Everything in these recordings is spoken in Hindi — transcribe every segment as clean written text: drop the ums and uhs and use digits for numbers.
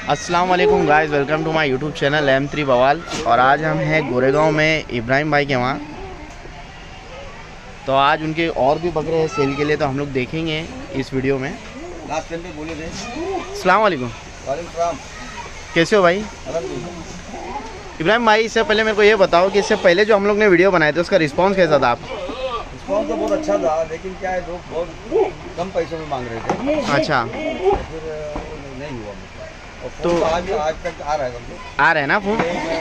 अस्सलाम वालेकुम guys, welcome to my YouTube channel M3 बवाल। और आज हम हैं गोरेगांव में इब्राहिम भाई के वहाँ। तो आज उनके और भी बकरे हैं सेल के लिए, तो हम लोग देखेंगे इस वीडियो में। अस्सलाम वालेकुम। कैसे हो भाई? इब्राहिम भाई, इससे पहले मेरे को ये बताओ कि इससे पहले जो हम लोग ने वीडियो बनाए थे उसका रिस्पांस कैसा था? रिस्पांस तो बहुत अच्छा था, लेकिन क्या है, लोग बहुत कम पैसों में मांग रहे थे। अच्छा, फिर नहीं हुआ। तो आज तक आ रहा है ना फोन?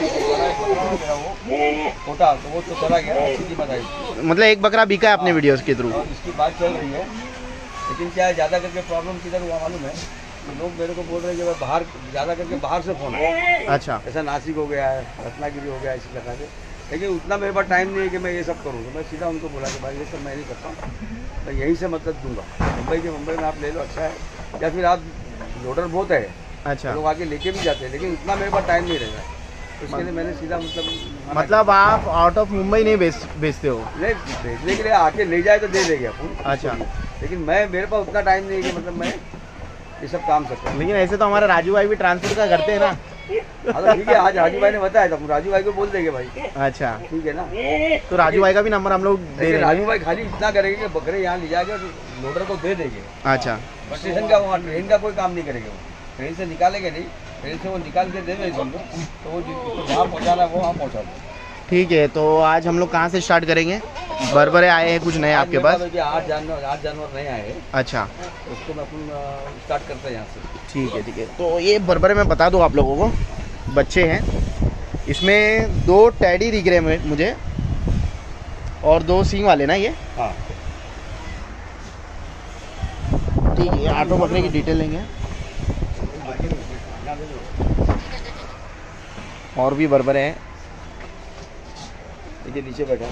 छोटा तो वो तो चला गया, सीधी बताई। मतलब एक बकरा बिका है अपने वीडियोस के थ्रू? इसकी बात चल रही है, लेकिन क्या है, ज़्यादा करके प्रॉब्लम किधर हुआ मालूम है? लोग मेरे को बोल रहे हैं कि बाहर ज़्यादा करके बाहर से फ़ोन है। अच्छा, ऐसा नासिक हो गया है, रत्नागिरी हो गया, इसी प्रकार से। लेकिन उतना मेरे पास टाइम नहीं है कि मैं ये सब करूँ। तो मैं सीधा उनको बोला कि भाई ये सब मैं नहीं करता, मैं यहीं से मतलब दूंगा। मुंबई में आप ले लो, अच्छा है। या फिर आप लोडर बहुत है, अच्छा, लोग आके लेके भी जाते हैं, लेकिन उतना मेरे पास टाइम नहीं रहेगा। तो उसके लिए मैंने सीधा मतलब आप आउट ऑफ मुंबई नहीं बेचते हो? नहीं, भेजने के लिए आके ले जाए तो दे देंगे अपन। अच्छा, लेकिन मेरे पास उतना टाइम नहीं है कि मतलब मैं ये सब काम सकता हूँ। लेकिन ऐसे तो हमारे राजू भाई भी ट्रांसपोर्ट का करते हैं ना। हाँ तो ठीक है, आज राजू भाई ने बताया था, राजू भाई को बोल देंगे भाई। अच्छा, ठीक है ना? तो राजू भाई का भी नंबर हम लोग दे देंगे। राजू भाई खाली इतना करेंगे कि बकरे यहाँ ले जाके लोडर को दे देंगे। अच्छा, बस स्टेशन का, वहाँ ट्रेन का कोई काम नहीं करेंगे। वो ट्रेन से निकालेंगे नहीं, ट्रेन से वो निकाल के दे देंगे समझो, तो वो जहाँ पहुँचाना है वो वहाँ पहुँचा दो। ठीक है। तो आज हम लोग कहाँ से स्टार्ट करेंगे? बरबरे आए हैं कुछ नए आपके पास? 8 जानवर नए आए हैं। अच्छा, उसको मैं अपन स्टार्ट करते हैं यहाँ से। ठीक है, ठीक है। तो ये बरबरे में बता दूँ आप लोगों को, बच्चे हैं इसमें। 2 टैडी दिख रहे हैं मुझे, और 2 सींग वाले ना ये? हाँ ठीक है। 8 बकरे की डिटेल लेंगे। और भी बरबरे हैं, देखिए नीचे बैठा।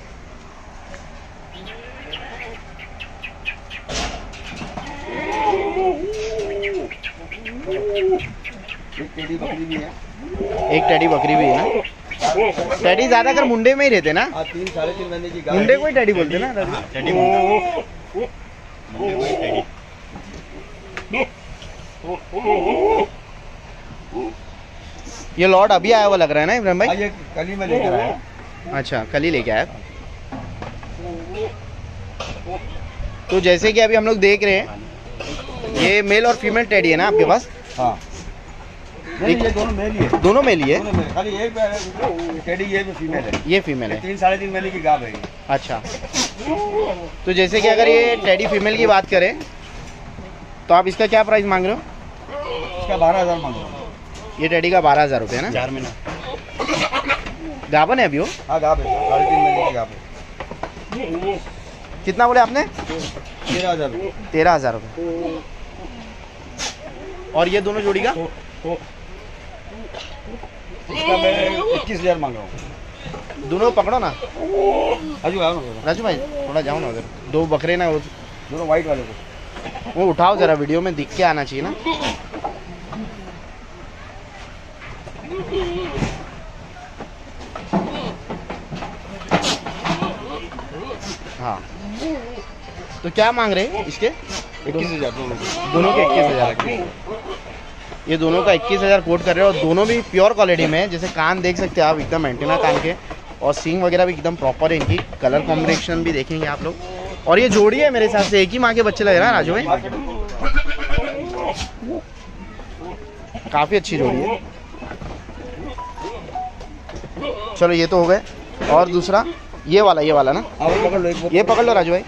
एक टेडी बकरी भी है। एक टैडी बकरी भी है ना? टैडी ज्यादातर मुंडे में ही रहते ना? 3 साढ़े 3 महीने की गाय। मुंडे को ही टैडी बोलते ना? टैडी बोलते ये लॉट अभी आया हुआ लग रहा है ना इब्राहिम भाई? ये कल ही में लेकर आया। अच्छा, कल ही लेके आया। तो जैसे कि अभी हम लोग देख रहे हैं, ये मेल और फीमेल टैडी है ना आपके पास? हाँ, नहीं, ये दोनों मेल ही है। दोनों मेल ही है? खाली एक टैडी ये फीमेल है। ये फीमेल है। 3 साढ़े 3 महीने की गाय है। अच्छा, तो जैसे कि अगर ये टैडी फीमेल की बात करें तो आप इसका क्या प्राइस मांग रहे हो? इसका 12,000 मांग रहा हूँ। ये टैडी का 12,000 रुपये ना? 4 महीना गाभन है अभी वो? हाँ, गाय है, साढ़े 3 महीने की गाय है। कितना बोले आपने? 13,000 रुपये। 13,000 रुपये। और ये दोनों जोड़ी का? इसका मैं 21,000 मांग रहा हूँ। दोनों पकड़ो ना राजू भाई, थोड़ा जाओ ना उधर। 2 बकरे ना, वो दोनों वाइट वाले को वो उठाओ जरा, वीडियो में दिख के आना चाहिए ना। हाँ, तो क्या मांग रहे हैं इसके? 21,000 दोनों के 21,000। ये दोनों का 21,000 कोट कर रहे हो, और दोनों भी प्योर क्वालिटी में है। जैसे कान देख सकते हैं आप, एकदम एंटीना कान के, और सींग वगैरह भी एकदम प्रॉपर है। इनकी कलर कॉम्बिनेशन भी देखेंगे आप लोग। और ये जोड़ी है मेरे हिसाब से, एक ही माँ के बच्चे लग रहे हैं राजू भाई? काफ़ी अच्छी जोड़ी है। चलो, ये तो हो गए। और दूसरा ये वाला ना? ये पकड़ लो राजू भाई।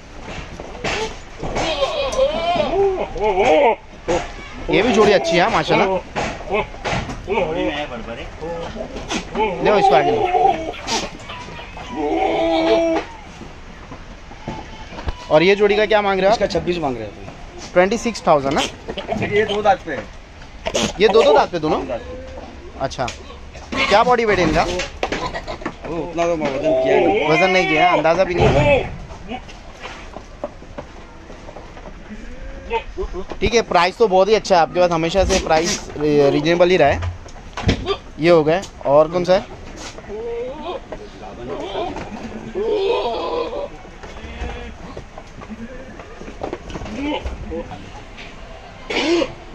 ये भी जोड़ी अच्छी है माशाल्लाह। ले इसको आगे लो। और ये जोड़ी का क्या मांग रहे हो? इसका 26 मांग रहे हैं। 26,000 ना? ये 2 दांत पे है। ये 2 दांत पे दोनों? अच्छा, क्या बॉडी वेट है इनका? उतना तो वजन किया नहीं। वजन नहीं किया, अंदाजा भी नहीं हुआ। ठीक है, प्राइस तो बहुत ही अच्छा है आपके पास, हमेशा से प्राइस रीजनेबल ही रहा है। ये हो गए, और कौन सा है?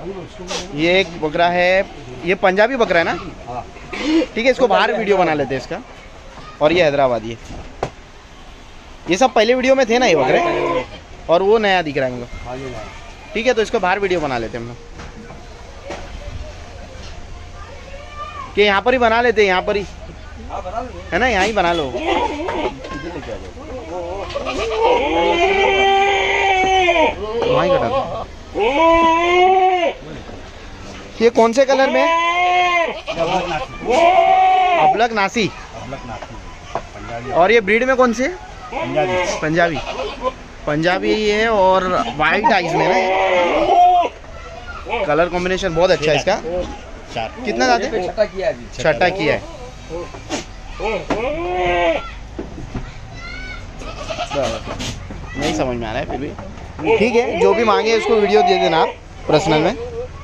ये एक बकरा है, ये पंजाबी बकरा है ना? हाँ ठीक है, इसको बाहर वीडियो बना लेते हैं इसका। और ये हैदराबादी है। ये सब पहले वीडियो में थे ना ये बकरे, और वो नया दिख रहा है इनको। हाँ जी हाँ। ठीक है, तो इसको बाहर वीडियो बना लेते हैं हम लोग, कि यहाँ पर ही बना लेते हैं, यहाँ पर ही हाँ बना लो। है ना, यहाँ ही बना लो। वहीं कटा दो। ये कौन से कलर में है? अबलक नासी। और ये ब्रीड में कौन सी है? पंजाबी। पंजाबी है और वाइट आइज में ना, कलर कॉम्बिनेशन बहुत अच्छा है इसका। कितना दांत है? छठा किया है जी। छठा किया है। नहीं समझ में आ रहा है फिर भी ठीक है, जो भी मांगे उसको वीडियो दे देना आप पर्सनल में।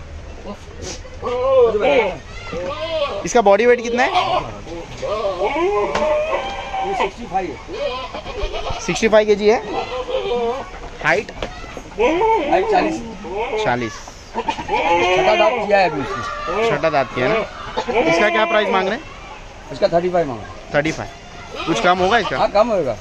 इसका बॉडी वेट कितना है? ये 65 है। 65 kg है। हाइट? हाइट 40। 40। छठा दांत किया है अभी उसकी। छठा दांत किया है ना। इसका क्या प्राइस मांग रहे हैं? इसका 35 मांगा। 35। कुछ कम होगा इसका? हाँ कम होएगा।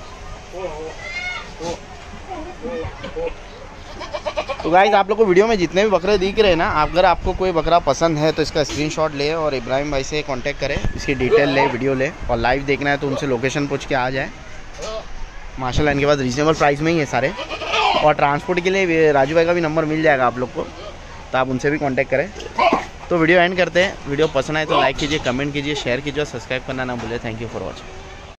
तो गाइस, आप लोग को वीडियो में जितने भी बकरे दिख रहे हैं ना, अगर आपको कोई बकरा पसंद है तो इसका स्क्रीनशॉट ले और इब्राहिम भाई से कांटेक्ट करें, इसकी डिटेल ले, वीडियो ले, और लाइव देखना है तो उनसे लोकेशन पूछ के आ जाए। माशाल्लाह इनके पास रीजनेबल प्राइस में ही है सारे, और ट्रांसपोर्ट के लिए राजू भाई का भी नंबर मिल जाएगा आप लोग को, तो आप उनसे भी कॉन्टैक्ट करें। तो वीडियो एंड करते हैं। वीडियो पसंद आए तो लाइक कीजिए, कमेंट कीजिए, शेयर कीजिए और सब्सक्राइब करना ना भूलें। Thank you for watching.